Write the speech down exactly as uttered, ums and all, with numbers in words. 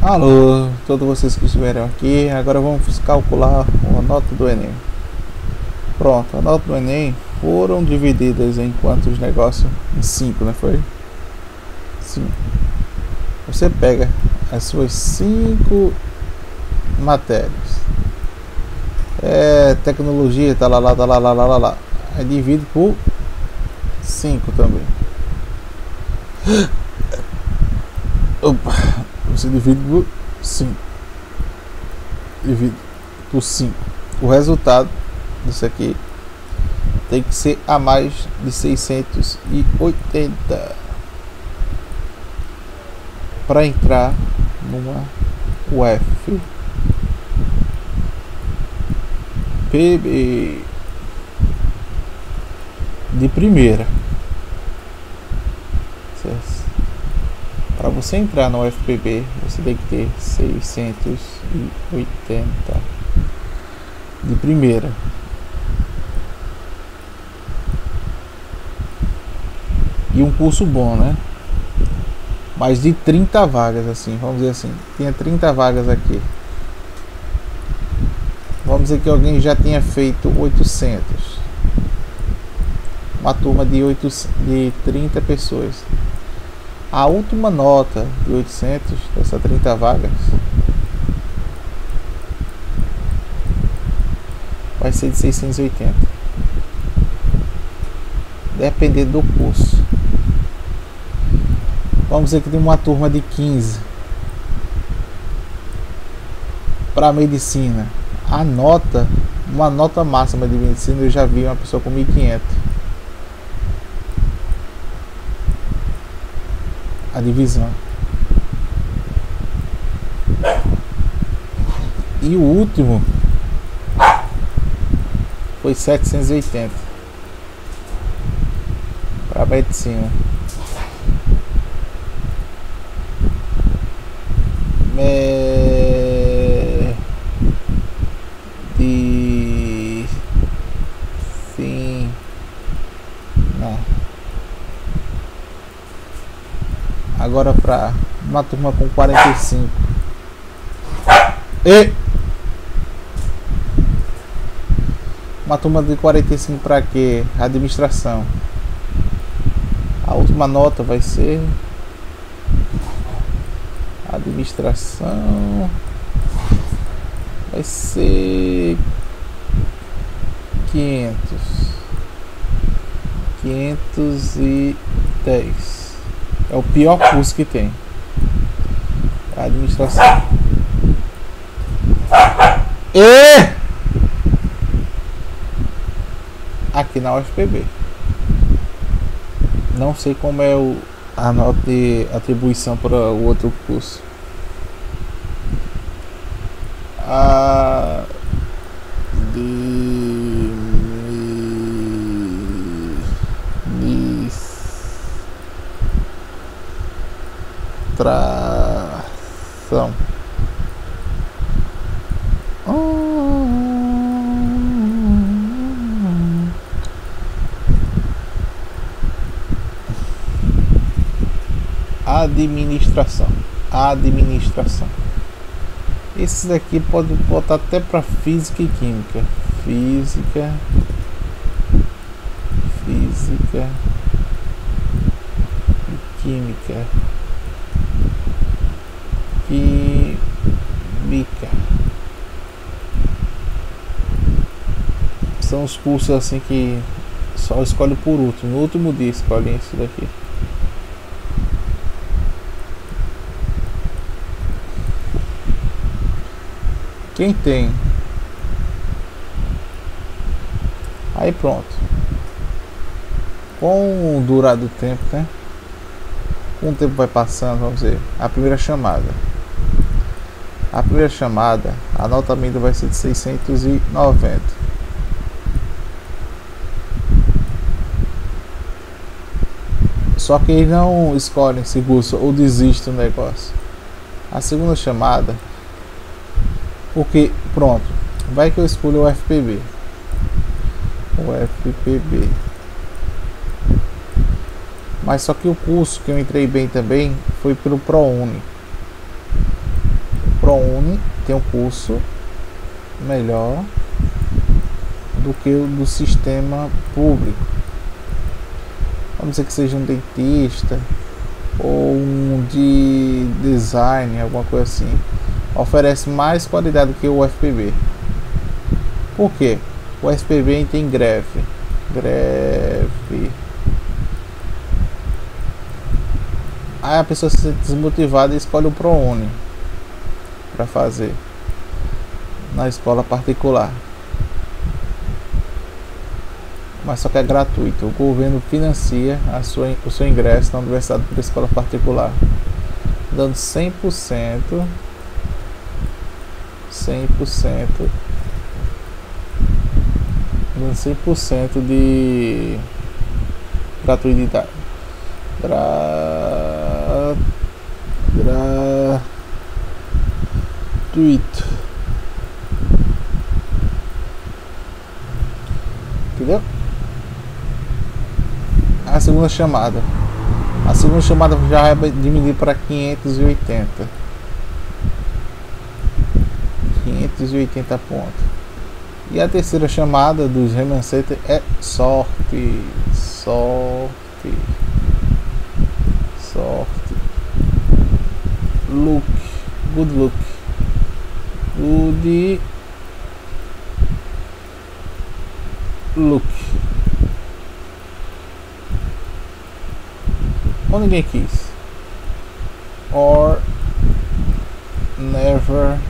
Alô, todos vocês que estiveram aqui, agora vamos calcular a nota do Enem. Pronto, a nota do Enem foram divididas em quantos negócios? Em cinco, não foi? Sim. Você pega as suas cinco matérias. É, tecnologia, tá lá, lá, tá lá, lá, lá, lá, lá. Aí divide por cinco também. Opa, você divide por cinco. Divide por cinco. O resultado disso aqui tem que ser a mais de seiscentos e oitenta para entrar numa U F P B de primeira. Para você entrar no U F P B, você tem que ter seiscentos e oitenta de primeira. E um curso bom, né? Mais de trinta vagas, assim, vamos dizer assim. Tinha trinta vagas aqui. Vamos dizer que alguém já tinha feito oitocentos. Uma turma de, oito, de trinta pessoas. A última nota de oitocentos dessas trinta vagas vai ser de seiscentos e oitenta. Dependendo do curso. Vamos dizer que tem uma turma de quinze para medicina. A nota, uma nota máxima de medicina, eu já vi uma pessoa com mil e quinhentos. A divisão. E o último foi setecentos e oitenta para medicina. É... De sim, não. Agora para uma turma com quarenta e cinco. E uma turma de quarenta e cinco para quê? Administração. A última nota vai ser administração. Vai ser quinhentos. quinhentos e dez. É o pior curso que tem. A administração. E aqui na U F P B. Não sei como é o, a nota de atribuição para o outro curso. A administração. Administração. Administração. Esses aqui pode botar até para física e química. Física. Física. E química. Química. São os cursos assim que só escolhe por último. No último dia escolhe isso daqui. Quem tem? Aí pronto. Com o durar do tempo, né? Com o tempo vai passando, vamos ver. A primeira chamada. A primeira chamada, a nota mínima vai ser de seiscentos e noventa. Só que eles não escolhem se gosta ou desiste do negócio. A segunda chamada, porque, pronto, vai que eu escolho o F P B. O F P B. Mas só que o curso que eu entrei bem também foi pelo ProUni. ProUni tem um curso melhor do que o do sistema público. Vamos dizer que seja um dentista ou um de design, alguma coisa assim. Oferece mais qualidade do que o U F P B. Por quê? O U F P B tem greve. Greve. Aí a pessoa se sente desmotivada e escolhe o ProUni para fazer na escola particular. Mas só que é gratuito. O governo financia a sua, o seu ingresso na universidade por escola particular, dando cem por cento cem por cento dando cem por cento de gratuidade. Gra... Gratuito. Entendeu? A segunda chamada. A segunda chamada já vai diminuir para quinhentos e oitenta. quinhentos e oitenta pontos. E a terceira chamada dos remanescentes é sorte. Sorte. Sorte. Look. Good look. Good look. Ou ninguém quis. Or never